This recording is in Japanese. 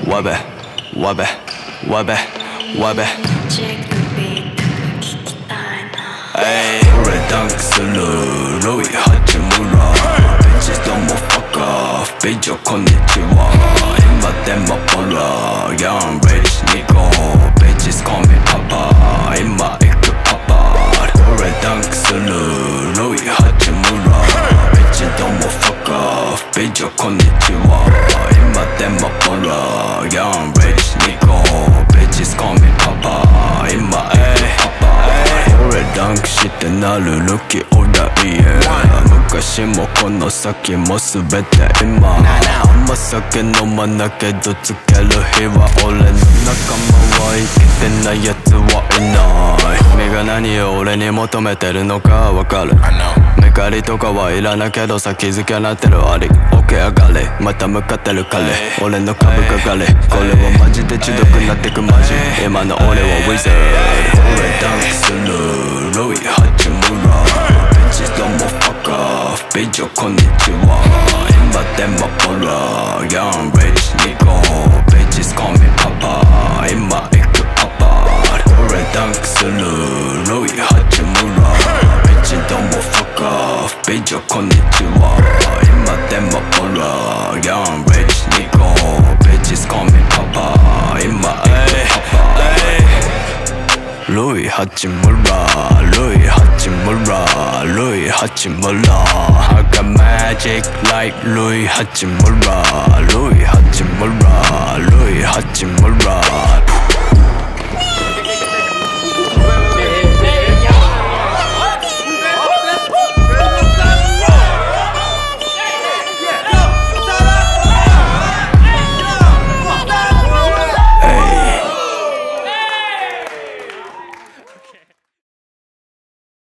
わべわべわべわべ俺ダンクするロイ八村Bitches どうも fuck off 美女こんにちは今でもポラ Young rich nigga Bitches call me papa 今行くパパ俺ダンクするロイ八村Bitches どうも fuck off 美女こんにちは今でもポラ Young rich nigga Bitches call me papa 今行くパパ俺ダンクしてなるルキオライエ昔もこの先も全て今あんま酒飲まなけどつける日は俺の仲間は生きてないやつはいない君が何を俺に求めてるのかわかる目借りとかはいらないけどさ気づきゃなってるあり OK 上がれまた向かってる彼俺の株かかれこれはマジで中毒になってくマジ今の俺はウィザード俺ダンクするロイ八村Bitches どうも fuck off 美女こんにちは今でもポラ Young rich nigga Bitches call me papa 今行くパパ俺ダンクするロイ八村Bitches どうも fuck off 美女こんにちは今でもポラ Young rich nigga Bitches call me papa 今行くパパロイ八村ロイ八村ロイ八村 I got magic like ロイ八村ロイ八村ロイ八村